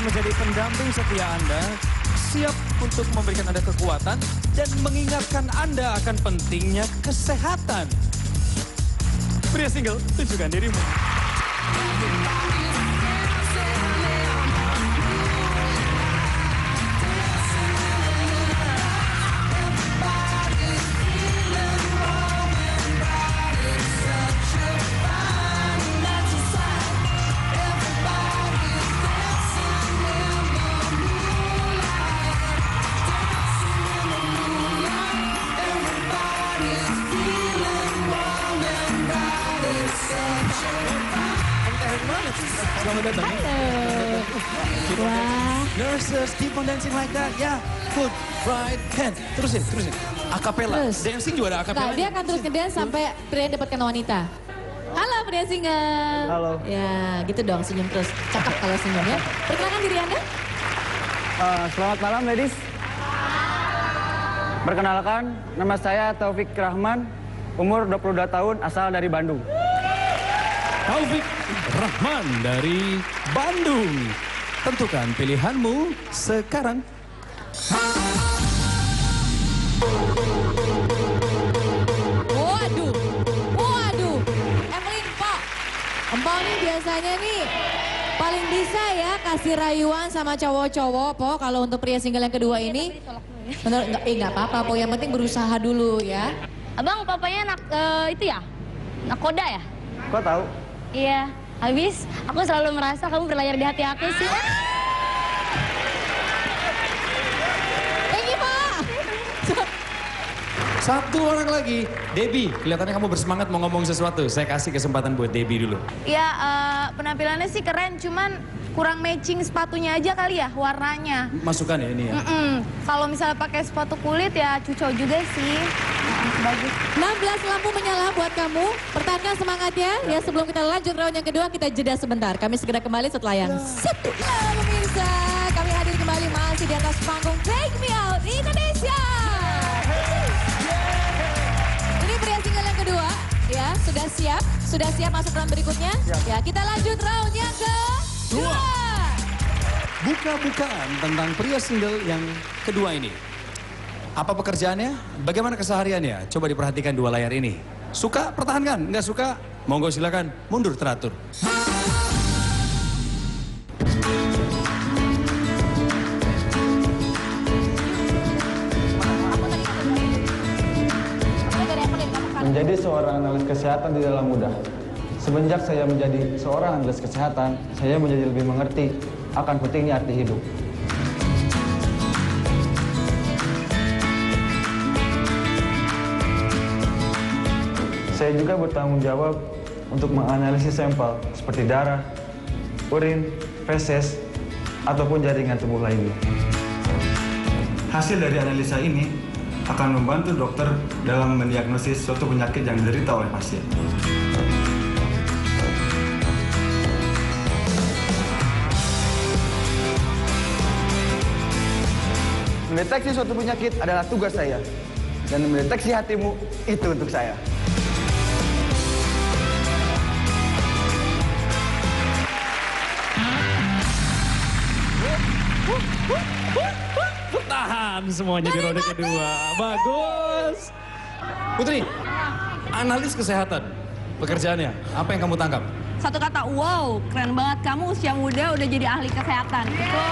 menjadi pendamping setia Anda, siap untuk memberikan Anda kekuatan dan mengingatkan Anda akan pentingnya kesehatan. Pria single, tunjukkan dirimu. Selamat datang. Halo. Wah. Nurses, keep on dancing like that. Ya, good, right hand. Terusin. Akapela. Terus. Dancing juga ada akapela. Nah, dia akan terus ngedance sampai pria dapatkan wanita. Halo pria single. Halo. Ya, gitu dong, senyum terus. Cakep kalau senyum ya. Perkenalkan diri Anda. Selamat malam, ladies. Perkenalkan, nama saya Taufik Rahman, umur 22 tahun, asal dari Bandung. Taufik Rahman dari Bandung. Tentukan pilihanmu sekarang. Waduh. Evelyn, Pak. Empok nih biasanya nih paling bisa ya kasih rayuan sama cowok-cowok, Po. Kalau untuk pria single yang kedua ini. Menurut nggak apa-apa, Po. Yang penting berusaha dulu ya. Abang, papanya anak itu ya? Nakoda ya? Kok tahu? Iya. Habis, aku selalu merasa kamu berlayar di hati aku sih. Thank you, Pak. Satu orang lagi. Debbie, kelihatannya kamu bersemangat mau ngomong sesuatu. Saya kasih kesempatan buat Debbie dulu. Ya, penampilannya sih keren, cuman kurang matching sepatunya aja kali ya, warnanya. Masukkan ya ini ya. Kalau misalnya pakai sepatu kulit ya cucok juga sih. Bagus. 16 lampu menyala buat kamu. Pertahankan semangatnya. Ya, sebelum kita lanjut round yang kedua, kita jeda sebentar. Kami segera kembali setelah yang satu. Halo pemirsa, kami hadir kembali masih di atas panggung Take Me Out Indonesia. Ini pria single yang kedua, ya, sudah siap masuk round berikutnya. Ya, kita lanjut round yang kedua. Buka-bukaan tentang pria single yang kedua ini. Apa pekerjaannya? Bagaimana kesehariannya? Coba diperhatikan dua layar ini. Suka, pertahankan. Nggak suka, monggo silakan mundur teratur. Menjadi seorang analis kesehatan tidaklah mudah. Semenjak saya menjadi seorang analis kesehatan, saya menjadi lebih mengerti akan pentingnya arti hidup. Saya juga bertanggung jawab untuk menganalisis sampel seperti darah, urin, feses, ataupun jaringan tubuh lainnya. Hasil dari analisa ini akan membantu dokter dalam mendiagnosis suatu penyakit yang diderita oleh pasien. Mendeteksi suatu penyakit adalah tugas saya, dan mendeteksi hatimu itu untuk saya. Bertahan semuanya di ronde kedua. Bagus. Putri, analis kesehatan. Pekerjaannya, apa yang kamu tangkap? Satu kata, wow, keren banget kamu usia muda udah jadi ahli kesehatan.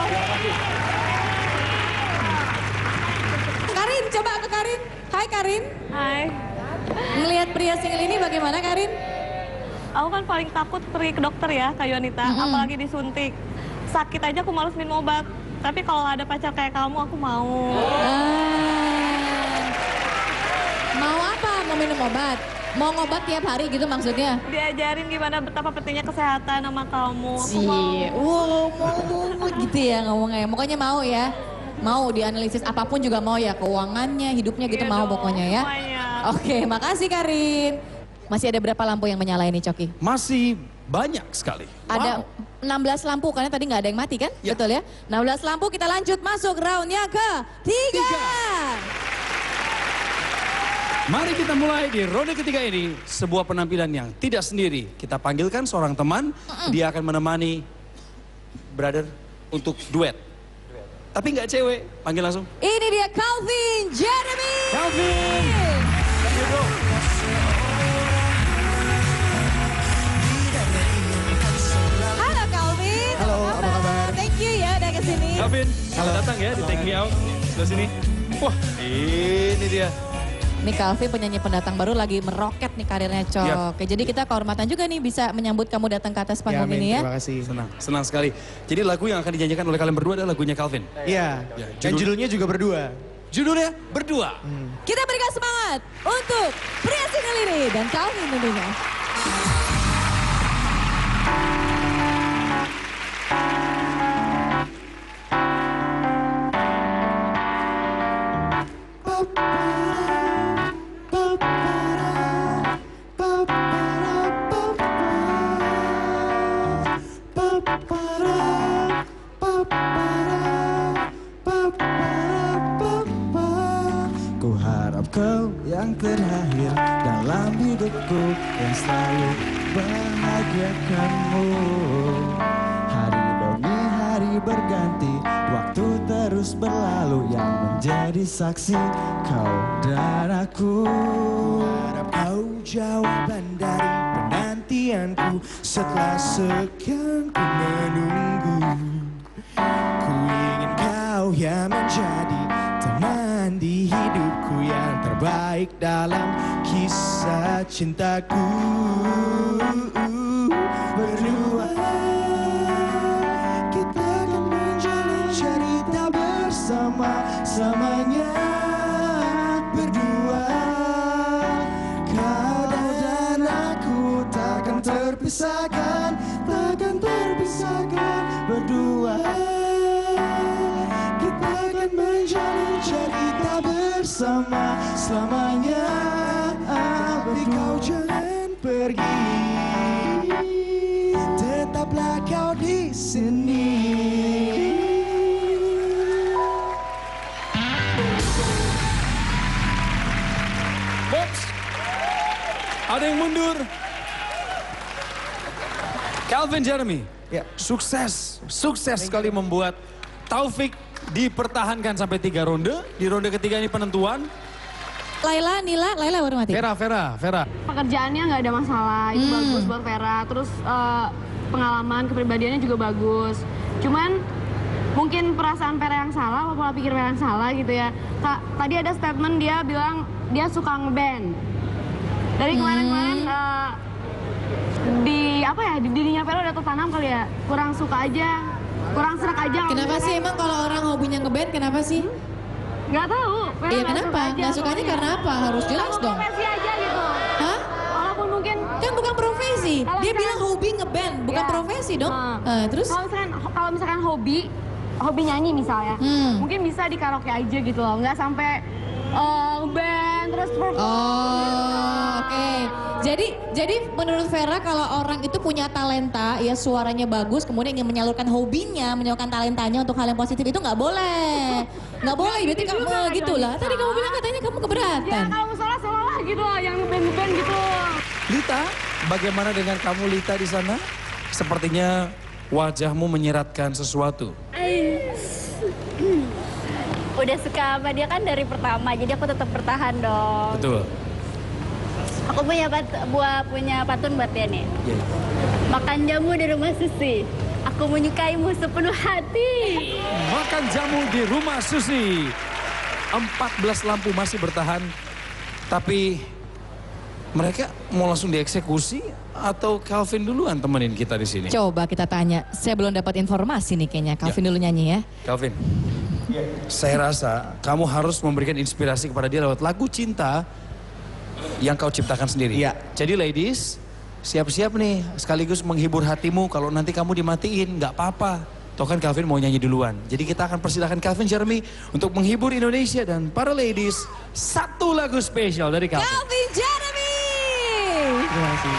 Karin, coba ke Karin. Hai Karin. Hai. Melihat pria single ini bagaimana Karin? Aku kan paling takut pergi ke dokter ya, Kak Yonita. Apalagi disuntik. Sakit aja aku malas minum obat. Tapi kalau ada pacar kayak kamu, aku mau. Mau apa? Mau minum obat? Mau ngobat tiap hari gitu maksudnya? Diajarin gimana betapa pentingnya kesehatan sama kamu. Aku mau gitu ya ngomongnya. Pokoknya mau ya. Mau dianalisis apapun juga mau ya. Keuangannya, hidupnya gitu mau pokoknya ya. Oke, makasih Karin. Masih ada berapa lampu yang menyala ini, Coki? Masih banyak sekali. Ada 16 lampu, karena tadi nggak ada yang mati kan? Ya. Betul ya? 16 lampu, kita lanjut masuk roundnya ketiga. Mari kita mulai di ronde ketiga ini. Sebuah penampilan yang tidak sendiri. Kita panggilkan seorang teman, dia akan menemani brother untuk duet. Tapi nggak cewek, panggil langsung. Ini dia Calvin Jeremy. Calvin. Thank you, bro. Halo Calvin. Halo, apa kabar? Thank you ya udah kesini. Calvin, selamat datang ya di Take Me Out. Sebelah sini. Wah, ini dia. Nih Calvin penyanyi pendatang baru lagi meroket nih karirnya Cok. Iya. Oke, jadi kita kehormatan juga nih bisa menyambut kamu datang ke atas panggung Amin, ini ya. terima kasih. Senang sekali. Jadi lagu yang akan dinyanyikan oleh kalian berdua adalah lagunya Calvin. Iya, Ya, dan judulnya juga berdua. Judulnya Berdua. Kita berikan semangat untuk pria single ini dan Calvin tentunya. Ku harap kau yang terakhir dalam hidupku, yang selalu bahagiakanmu. Hari demi hari berganti, waktu terus berlalu, yang menjadi saksi kau dan aku. Harap kau jawaban dari penantianku, setelah sekian ku menunggu. Ku ingin kau yang menjadi teman di hidupku, yang terbaik dalam kisah cintaku. Berdua kita akan menjalin cerita bersama-samanya. Berdua kau dan aku takkan terpisahkan, takkan terpisahkan. Berdua kita akan menjalin cerita bersama selamanya. Tapi kau jangan pergi, tetaplah kau di sini. Box. Ada yang mundur. Calvin Jeremy. Ya. Sukses sekali membuat Taufik dipertahankan sampai 3 ronde. Di ronde ketiga ini penentuan. Laila baru mati. Vera. Pekerjaannya nggak ada masalah, itu bagus buat Vera. Terus pengalaman kepribadiannya juga bagus. Cuman mungkin perasaan Vera yang salah, atau pola pikir Vera yang salah gitu ya. Tadi ada statement dia bilang dia suka ngeband. Dari kemarin-kemarin di dirinya Vera udah tertanam kali ya. Kurang suka aja, kurang serak aja. Kenapa sih emang kalau orang hobinya ngeband kenapa sih? Nggak tahu. Vera Iya nggak kenapa? suka aja Nggak sukanya pokoknya. karena apa? Harus jelas dong. Profesi aja gitu. Hah? Walaupun mungkin Kan bukan profesi. Kalau Dia misalkan- bilang hobi ngeband, bukan Ya. profesi dong. Nah. Terus? Kalau misalkan hobi nyanyi misalnya, mungkin bisa di karaoke aja gitu loh, nggak sampai band terus perform. Oh, oke. Jadi menurut Vera kalau orang itu punya talenta, ya suaranya bagus, kemudian ingin menyalurkan hobinya, menyalurkan talentanya untuk hal yang positif itu nggak boleh. Nggak boleh, berarti kamu gitu lah. Tadi kamu bilang katanya kamu keberatan. Ya kalau salah gitu loh, yang ngeband gitu. Lita, bagaimana dengan kamu Lita di sana? Sepertinya wajahmu menyeratkan sesuatu. Udah suka sama dia kan dari pertama, jadi aku tetap bertahan dong. Betul. Aku punya pantun buat dia nih. Iya. Makan jamu di rumah Susi, aku menyukaimu sepenuh hati. Makan jamu di rumah Susi. 14 lampu masih bertahan. Tapi mereka mau langsung dieksekusi atau Calvin duluan temenin kita di sini? Coba kita tanya. Saya belum dapat informasi nih kayaknya. Calvin dulu nyanyi ya. Calvin, saya rasa kamu harus memberikan inspirasi kepada dia lewat lagu cinta yang kau ciptakan sendiri. Iya. Jadi ladies, siap-siap nih sekaligus menghibur hatimu kalau nanti kamu dimatiin, nggak apa-apa. Toh kan Calvin mau nyanyi duluan. Jadi kita akan persilahkan Calvin Jeremy untuk menghibur Indonesia dan para ladies. Satu lagu spesial dari Calvin. Calvin Jeremy. Terima kasih.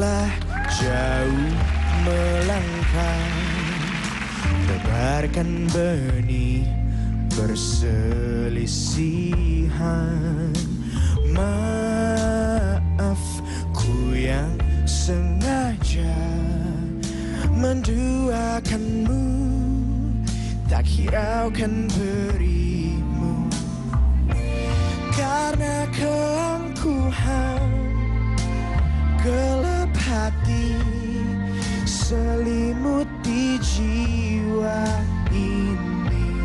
telah jauh melangkah, tebarkan benih perselisihan. Maaf ku yang sengaja menduakanmu, tak hiraukan berimu. Karena keangkuhan gelap hati selimuti jiwa ini.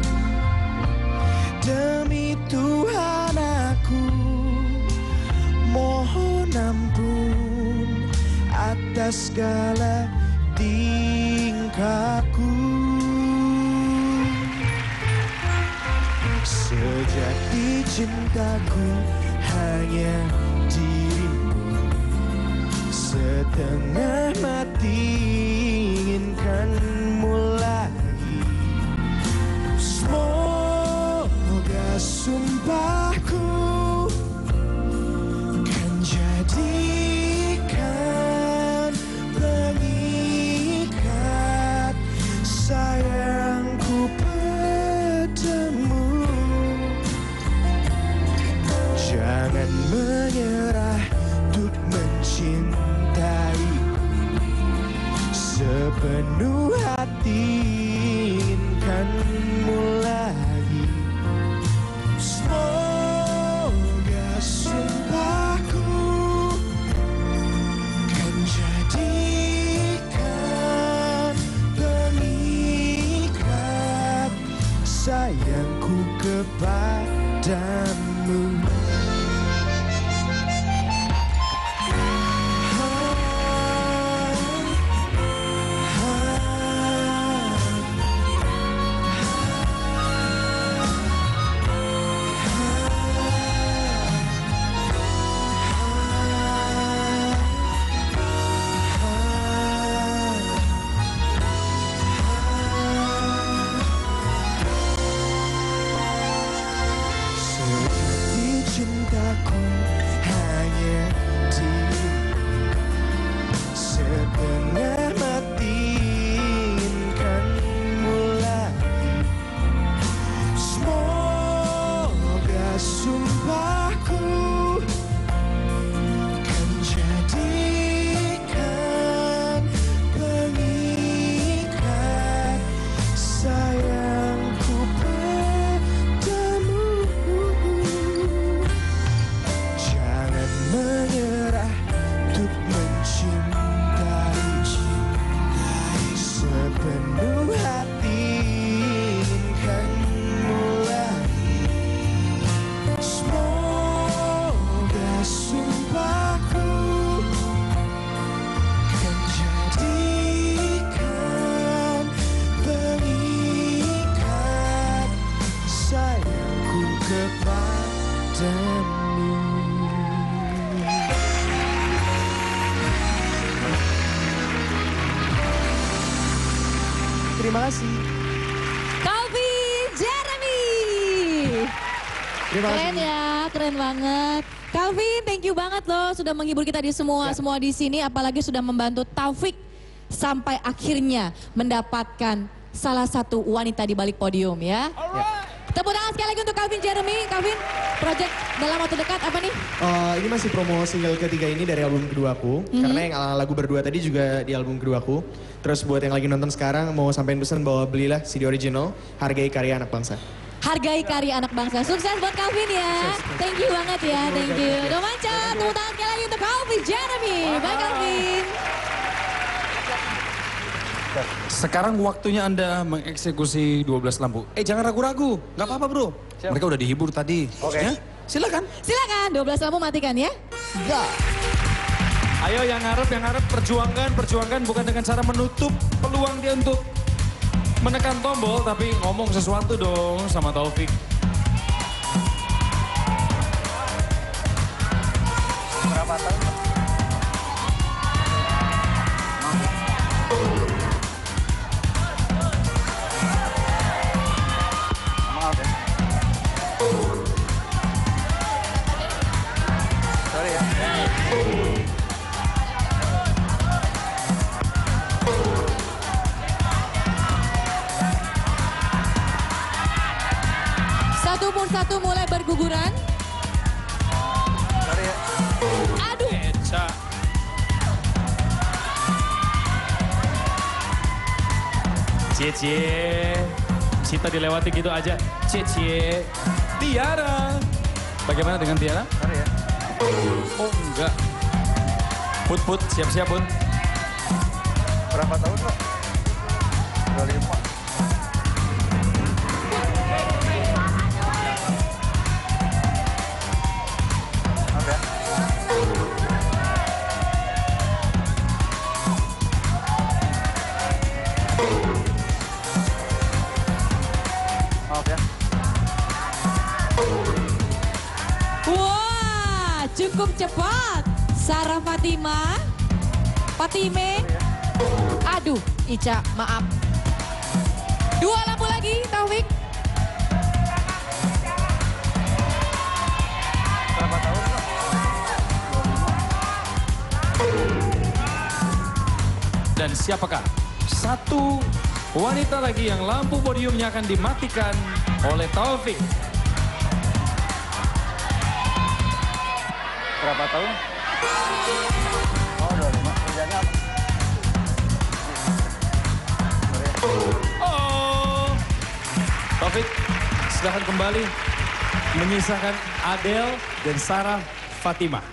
Demi Tuhan aku mohon ampun atas segala tingkahku. Sejati cintaku hanya dirimu, setengah mati inginkanmu lagi. Semoga sumpahku kan jadikan pengikat sayangku padamu. Jangan menyerah untuk mencintaiku, sepenuh hati inginkanmu lagi. Semoga sumpahku kan jadikan pengikat sayangku kepadamu. Cintaku hanya dirimu, setengah mati inginkanmu lagi. Semoga sumpahku kan jadikan pengikat sayangku padamu. Menyerah untuk mencintai, sepenuh hati inginkanmu lagi. Semoga sumpahku kan jadikan pengikat sayangku kepadamu. Terima kasih. Taufik Jeremy. Terima kasih. Keren ya, keren banget. Calvin, thank you banget loh sudah menghibur kita di semua di sini, apalagi sudah membantu Taufik sampai akhirnya mendapatkan salah satu wanita di balik podium ya. Tepuk tangan sekali lagi untuk Calvin Jeremy. Calvin, project dalam waktu dekat apa nih? Ini masih promo single ketiga ini dari album keduaku. Karena yang lagu berdua tadi juga di album keduaku. Terus buat yang lagi nonton sekarang mau sampein pesan bahwa belilah CD original, hargai karya anak bangsa. Hargai karya anak bangsa. Sukses buat Calvin ya. Thank you banget ya, thank you. Domanca, tepuk tangan sekali lagi untuk Calvin Jeremy. Bye Calvin. Sekarang waktunya Anda mengeksekusi 12 lampu. Jangan ragu-ragu, nggak apa-apa bro. Siap. Mereka udah dihibur tadi. Oke. Ya, silakan. Silakan, 12 lampu matikan ya. Ayo yang ngarep perjuangkan bukan dengan cara menutup peluang dia untuk menekan tombol, tapi ngomong sesuatu dong sama Taufik. Berapa tahun? Maaf ya. Sorry ya. satu mulai berguguran. Aduh. Eca. Cie-cie. Cita dilewati gitu aja. Cie-cie. Tiara. Bagaimana dengan Tiara? Oh enggak. Put, siap-siap Put. Berapa tahun, Pak? 25. Maaf ya. Maaf ya. Wah, cukup cepat. Sarah Fatima, Fatime. Aduh, Ica, maaf. 2 lampu lagi, Taufik. Berapa tahun, Pak? Dan siapakah satu wanita lagi yang lampu podiumnya akan dimatikan oleh Taufik? Berapa tahun? Oh, 25. Kerjanya apa? Oh, Taufik, silahkan kembali menyisakan Adel dan Sarah Fatima.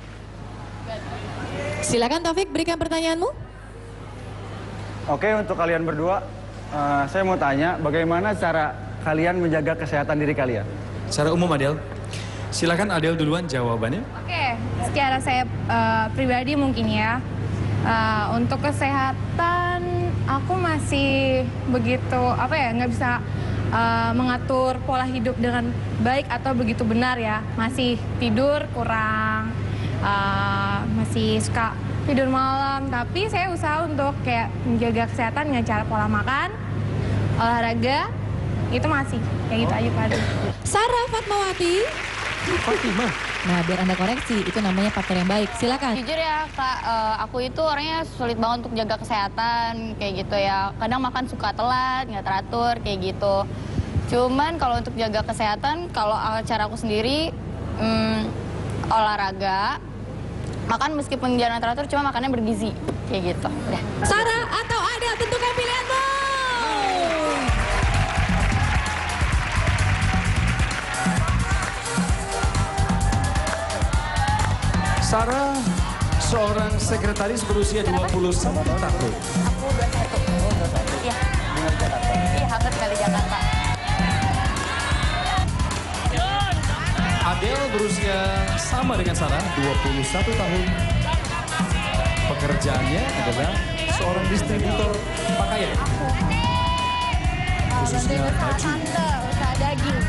Silakan Taufik, berikan pertanyaanmu. Oke, untuk kalian berdua, saya mau tanya bagaimana cara kalian menjaga kesehatan diri kalian? Secara umum Adel, silakan Adel duluan jawabannya. Oke, secara saya pribadi mungkin ya. Untuk kesehatan aku masih begitu nggak bisa mengatur pola hidup dengan baik atau begitu benar ya. Masih tidur kurang, masih suka tidur malam. Tapi saya usaha untuk kayak menjaga kesehatan dengan cara pola makan, olahraga, itu masih kayak gitu aja Pak. Sarah Fatmawati. Fatima. Nah, biar Anda koreksi, itu namanya partner yang baik. Silakan. Jujur ya Kak, aku itu orangnya sulit banget untuk jaga kesehatan kayak gitu ya. Kadang makan suka telat, nggak teratur kayak gitu. Cuman kalau untuk jaga kesehatan, kalau cara aku sendiri olahraga, makan meskipun jarang teratur, cuma makannya bergizi kayak gitu. Udah. Sarah atau Adel, tentukan pilihanmu. Sarah, seorang sekretaris berusia 21 tahun. Aku 21. Iya. Iya, hampir sekali Jakarta. Adel berusia sama dengan Sarah, 21 tahun. Pekerjaannya adalah seorang distributor pakaian. Khususnya baju. Usaha daging.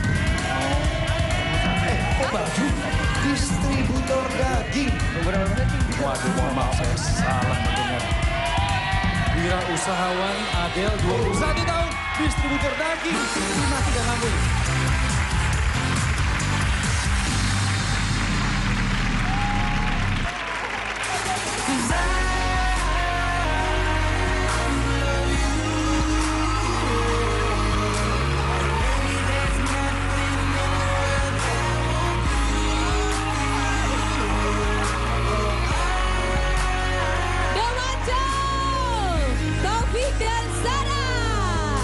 Oh baju? Distributor daging. Waduh, mohon maaf saya salah mendengar. Wirausahawan Adel 21 tahun, distributor daging. Matikan lampu. Taufik dan Sarah.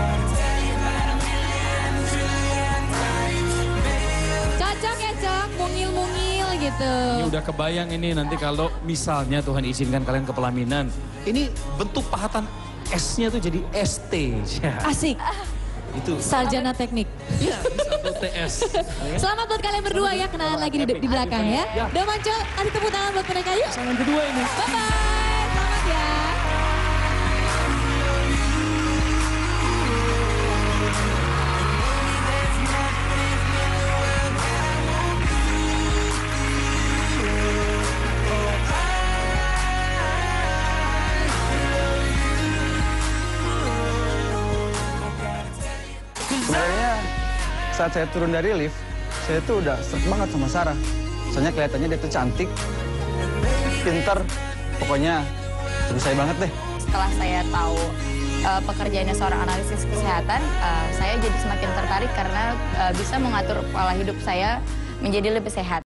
Cocok ya Cok, mungil-mungil gitu. Ini udah kebayang ini nanti kalau misalnya Tuhan izinkan kalian ke pelaminan. Ini bentuk pahatan S-nya tuh jadi ST. Ya. Asik. Itu. Sarjana teknik. Iya, bisa TS. Selamat buat kalian berdua ya, kenalan lagi di belakang ya. Udah Manco, kasih tepuk tangan buat mereka yuk. Pasangan kedua ini. Bye-bye, selamat ya. Sebenarnya saat saya turun dari lift, saya tuh udah seret banget sama Sarah. Soalnya kelihatannya dia tuh cantik, pinter, pokoknya terus saya banget deh. Setelah saya tahu pekerjaannya seorang analisis kesehatan, saya jadi semakin tertarik karena bisa mengatur pola hidup saya menjadi lebih sehat.